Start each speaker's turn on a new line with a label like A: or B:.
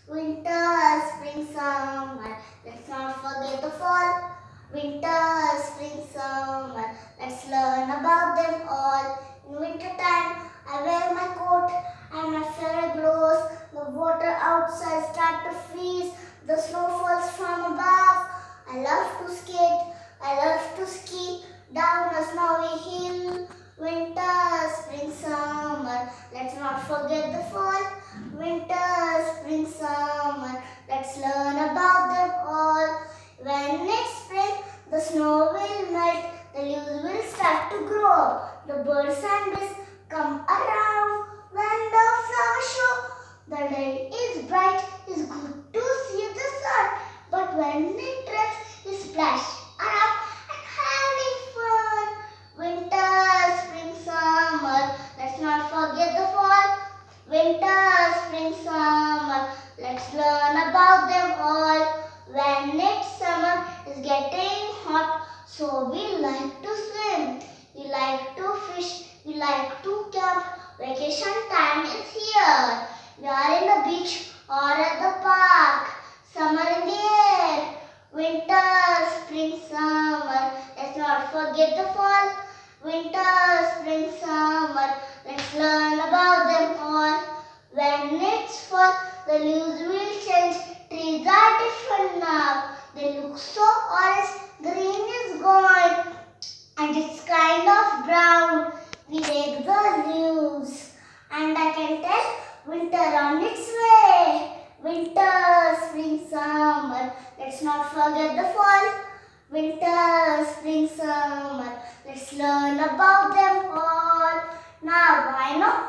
A: Winter, spring, summer. Let's not forget the fall. Winter, spring, summer. Let's learn about them all. In winter time, I wear my coat and my fur glows. The water outside starts to freeze. The snow falls from above. I love to skate. I love to ski down a snowy hill. Winter, spring, summer. Let's not forget the fall. Winter, spring, summer. Let's learn about them all. When it's spring, the snow will melt. The leaves will start to grow. The birds and bees come around. When the flowers show, the day is bright. It's good to see the sun. But when it rains, it splash around and having fun. Winter, spring, summer. Let's not forget the fall. Winter, spring, summer. Let's learn about them all. When it's summer, it's getting hot, so we like to swim. We like to fish. We like to camp. Vacation time is here. We are in the beach or at the park. Summer in the air. Winter, spring, summer. Let's not forget the fall. Winter, spring, summer. Let's learn about them all. When it's fall, the leaves will change. Trees are different now. They look so orange. Green is gone. And it's kind of brown. We take the leaves. And I can tell winter on its way. Winter, spring, summer. Let's not forget the fall. Winter, spring, summer. Let's learn about them all. Now I know